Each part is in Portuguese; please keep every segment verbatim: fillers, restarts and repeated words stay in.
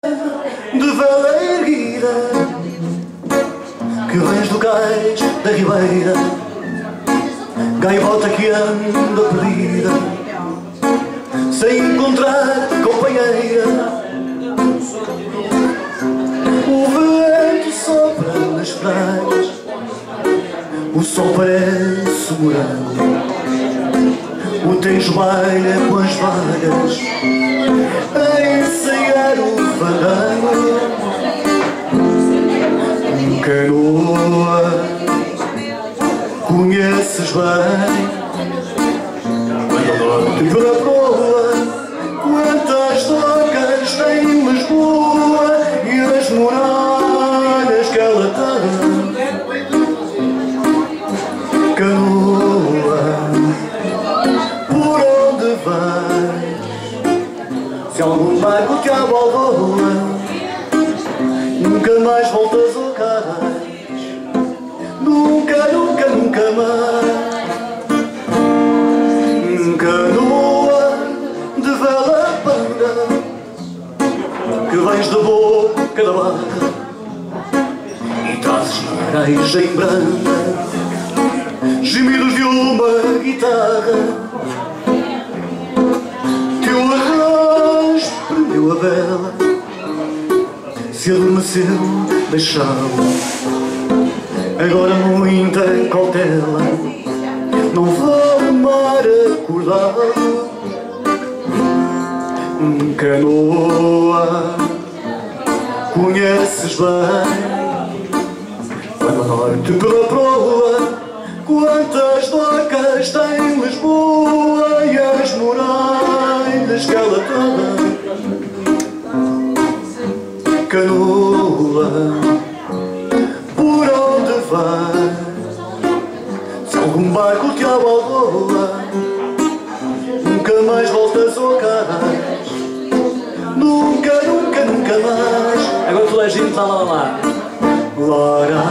de vela erguida, que vens do cais da ribeira, gaivota que anda perdida, sem encontrar companheira. O vento sopra nas praias, o sol parece morando, o Tejo baila com as vagas a ensaiar o fandango. Canoa, conheces bem, quando a norte pela proa, quantas docas tem Lisboa e as muralhas que ela tem. Canoa, por onde vais? Se algum barco te abalroa, nunca mais voltas ao cais. Nunca, nunca, nunca mais. Canoa de vela panda, que vens da boca da barra e trazes na areia em branda gemidos de uma guitarra. Teu arrasto prendeu a vela, se adormeceu, deixá-la. Agora muita cautela, não vale mar acordado. Canoa, conheces bem, quando a norte pela proa, quantas docas tem Lisboa e as muralhas que ela tem. Canoa, por onde vais? Se algum barco te abalroa, nunca mais voltas ao cais. Nunca, nunca, nunca mais. Agora toda a gente lá, lá, lá. Lará,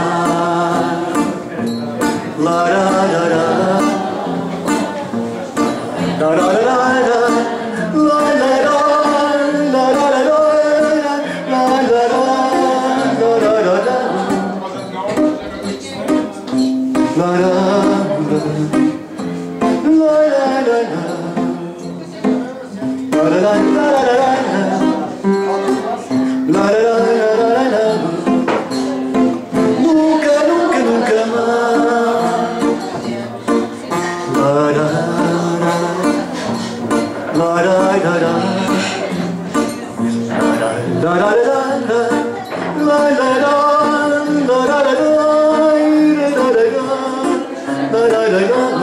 lará, lará, lará, lará, nunca, nunca, nunca mais. La la la